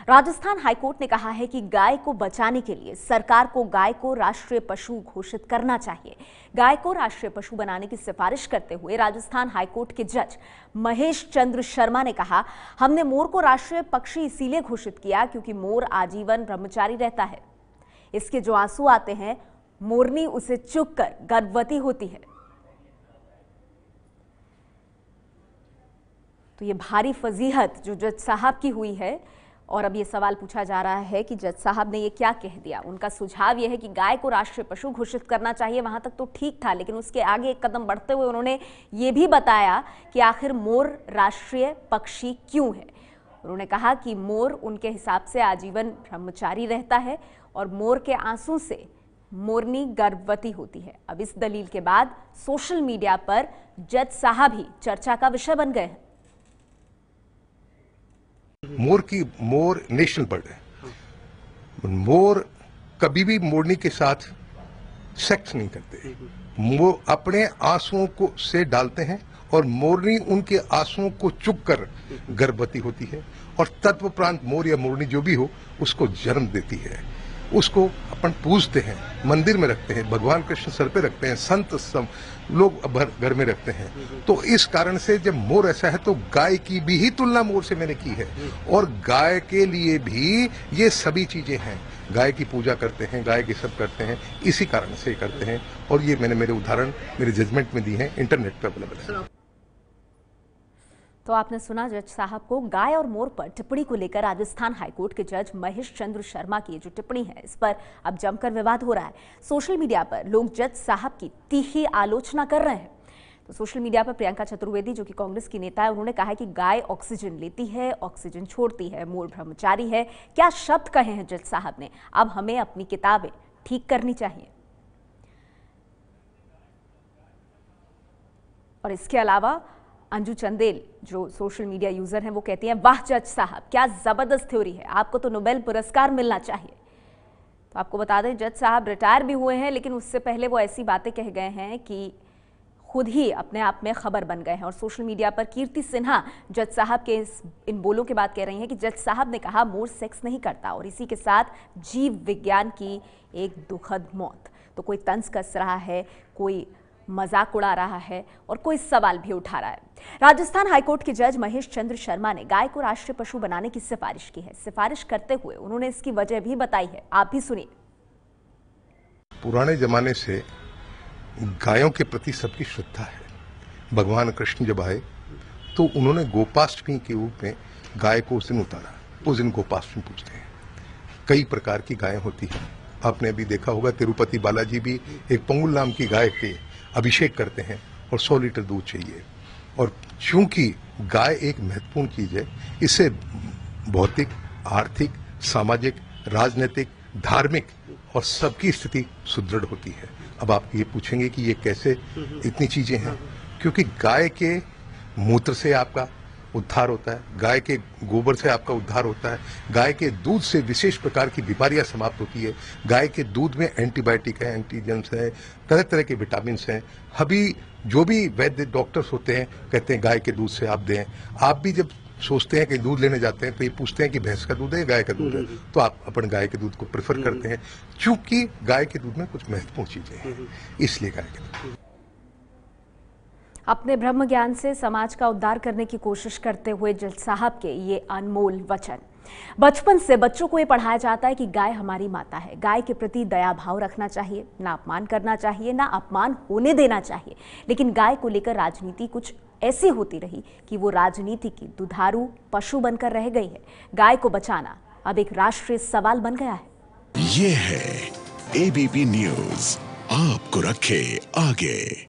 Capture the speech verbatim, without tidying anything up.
Rajasthan high court ने कहा है कि गाय को बचाने के लिए सरकार को गाय को राष्ट्रीय पशु घोषित करना चाहिए। गाय को राष्ट्रीय पशु बनाने की सिफारिश करते हुए राजस्थान हाईकोर्ट के जज महेश चंद्र शर्मा ने कहा, हमने मोर को राष्ट्रीय पक्षी इसीलिए घोषित किया क्योंकि मोर आजीवन ब्रह्मचारी रहता है। इसके जो आंसू आते हैं, मोरनी उसे चुग कर गर्भवती होती है। तो ये भारी फजीहत जो जज साहब की हुई है, और अब ये सवाल पूछा जा रहा है कि जज साहब ने ये क्या कह दिया। उनका सुझाव ये है कि गाय को राष्ट्रीय पशु घोषित करना चाहिए, वहां तक तो ठीक था, लेकिन उसके आगे एक कदम बढ़ते हुए उन्होंने ये भी बताया कि आखिर मोर राष्ट्रीय पक्षी क्यों है। उन्होंने कहा कि मोर उनके हिसाब से आजीवन ब्रह्मचारी रहता है और मोर के आंसू से मोरनी गर्भवती होती है। अब इस दलील के बाद सोशल मीडिया पर जज साहब ही चर्चा का विषय बन गए हैं। मोर की मोर नेशनल बर्ड है। मोर कभी भी मोरनी के साथ सेक्स नहीं करते। मोर अपने आंसुओं को से डालते हैं और मोरनी उनके आंसुओं को चुग कर गर्भवती होती है और तत्वोपरांत मोर या मोरनी जो भी हो उसको जन्म देती है। उसको अपन पूजते हैं, मंदिर में रखते हैं, भगवान कृष्ण सर पे रखते हैं, संत सब लोग घर में रखते हैं। तो इस कारण से जब मोर ऐसा है तो गाय की भी ही तुलना मोर से मैंने की है। और गाय के लिए भी ये सभी चीजें हैं। गाय की पूजा करते हैं, गाय की सब करते हैं, इसी कारण से करते हैं। और ये मैंने मेरे उदाहरण मेरे जजमेंट में दी हैं, इंटरनेट पर अवेलेबल है। तो आपने सुना जज साहब को। गाय और मोर पर टिप्पणी को लेकर राजस्थान हाईकोर्ट के जज महेश चंद्र शर्मा की जो टिप्पणी है, इस पर अब जमकर विवाद हो रहा है। सोशल मीडिया पर लोग जज साहब की तीखी आलोचना कर रहे हैं। तो सोशल मीडिया पर प्रियंका चतुर्वेदी, जो कि कांग्रेस की नेता है, उन्होंने कहा है कि गाय ऑक्सीजन लेती है, ऑक्सीजन छोड़ती है, मोर ब्रह्मचारी है। क्या शब्द कहे हैं जज साहब ने। अब हमें अपनी किताबें ठीक करनी चाहिए। और इसके अलावा अंजू चंदेल, जो सोशल मीडिया यूजर हैं, वो कहती हैं, वाह जज साहब, क्या जबरदस्त थ्योरी है, आपको तो नोबेल पुरस्कार मिलना चाहिए। तो आपको बता दें, जज साहब रिटायर भी हुए हैं, लेकिन उससे पहले वो ऐसी बातें कह गए हैं कि खुद ही अपने आप में खबर बन गए हैं। और सोशल मीडिया पर कीर्ति सिन्हा जज साहब के इस इन बोलों के बाद कह रही हैं कि जज साहब ने कहा मोर सेक्स नहीं करता और इसी के साथ जीव विज्ञान की एक दुखद मौत। तो कोई तंज कस रहा है, कोई मजाक उड़ा रहा है और कोई सवाल भी उठा रहा है। राजस्थान हाईकोर्ट के जज महेश चंद्र शर्मा ने गाय को राष्ट्रीय पशु बनाने की सिफारिश की है। सिफारिश करते हुए उन्होंने इसकी वजह भी बताई है, आप भी सुनिए। पुराने जमाने से गायों के प्रति सबकी श्रद्धा है। भगवान कृष्ण जब आए तो उन्होंने गोपाष्टमी के रूप में गाय को उस दिन उतारा। उस दिन गोपाष्टमी पूजते हैं। कई प्रकार की गायें होती हैं। आपने अभी देखा होगा, तिरुपति बालाजी भी एक पंगुल नाम की गाय के अभिषेक करते हैं और सौ लीटर दूध चाहिए। और चूंकि गाय एक महत्वपूर्ण चीज है, इससे भौतिक, आर्थिक, सामाजिक, राजनीतिक, धार्मिक और सबकी स्थिति सुदृढ़ होती है। अब आप ये पूछेंगे कि ये कैसे इतनी चीजें हैं, क्योंकि गाय के मूत्र से आपका उद्धार होता है, गाय के गोबर से आपका उद्धार होता है, गाय के दूध से विशेष प्रकार की बीमारियां समाप्त होती है। गाय के दूध में एंटीबायोटिक है, एंटीजेंस है, तरह तरह के विटामिन हैं। अभी जो भी वैद्य डॉक्टर्स होते हैं कहते हैं गाय के दूध से आप दें। आप भी जब सोचते हैं कि दूध लेने जाते हैं तो ये पूछते हैं कि भैंस का दूध है, गाय का दूध है, तो आप अपन गाय के दूध को प्रेफर करते हैं, क्योंकि गाय के दूध में कुछ महत्वपूर्ण चीजें हैं, इसलिए गाय के दूध। अपने ब्रह्म ज्ञान से समाज का उद्धार करने की कोशिश करते हुए जज साहब के ये अनमोल वचन। बचपन से बच्चों को ये पढ़ाया जाता है कि गाय हमारी माता है, गाय के प्रति दया भाव रखना चाहिए, ना अपमान करना चाहिए, ना अपमान होने देना चाहिए। लेकिन गाय को लेकर राजनीति कुछ ऐसी होती रही कि वो राजनीति की दुधारू पशु बनकर रह गई है। गाय को बचाना अब एक राष्ट्रीय सवाल बन गया है। ये है एबीपी न्यूज, आपको रखे आगे।